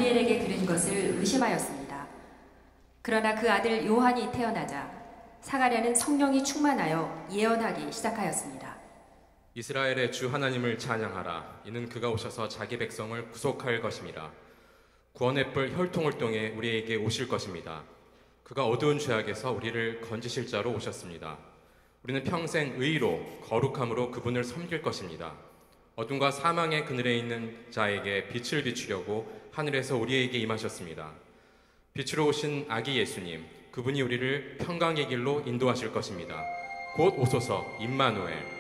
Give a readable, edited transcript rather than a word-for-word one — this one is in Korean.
가브리엘에게 들은 것을 의심하였습니다. 그러나 그 아들 요한이 태어나자 사가랴는 성령이 충만하여 예언하기 시작하였습니다. 이스라엘의 주 하나님을 찬양하라. 이는 그가 오셔서 자기 백성을 구속할 것입니다. 구원의 뿔 혈통을 통해 우리에게 오실 것입니다. 그가 어두운 죄악에서 우리를 건지실 자로 오셨습니다. 우리는 평생 의로 거룩함으로 그분을 섬길 것입니다. 어둠과 사망의 그늘에 있는 자에게 빛을 비추려고 하늘에서 우리에게 임하셨습니다. 빛으로 오신 아기 예수님, 그분이 우리를 평강의 길로 인도하실 것입니다. 곧 오소서 임마누엘,